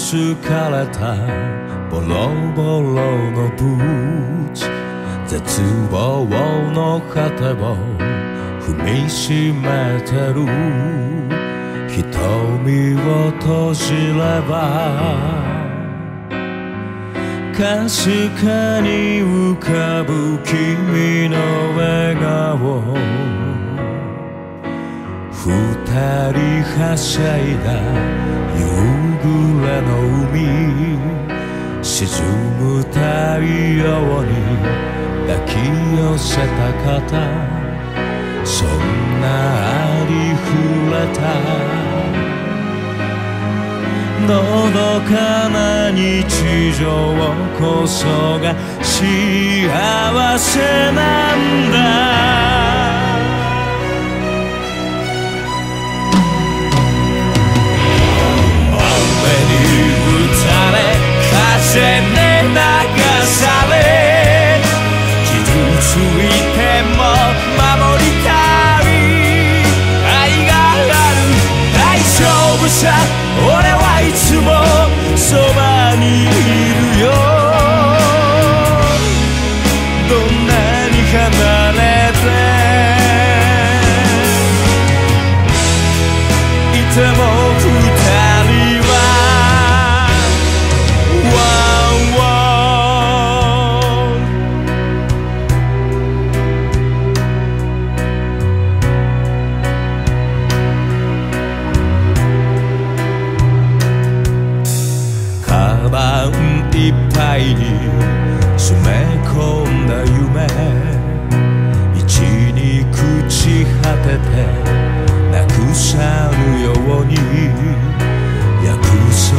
疲れたボロボロのブーツ、絶望の果てを踏みしめてる。瞳を閉じればかすかに浮かぶ君の笑顔、二人はしゃいだ夕暮れの海、沈む太陽に抱き寄せた肩、そんなありふれたのどかな日常こそが幸せなんだ。風に流され傷ついても守りたい愛がある、大丈夫さ、俺はいつもそばにいるよ。どんなに離れていても二人はいっぱいに詰め込んだ夢、一に朽ち果ててなくさぬように約束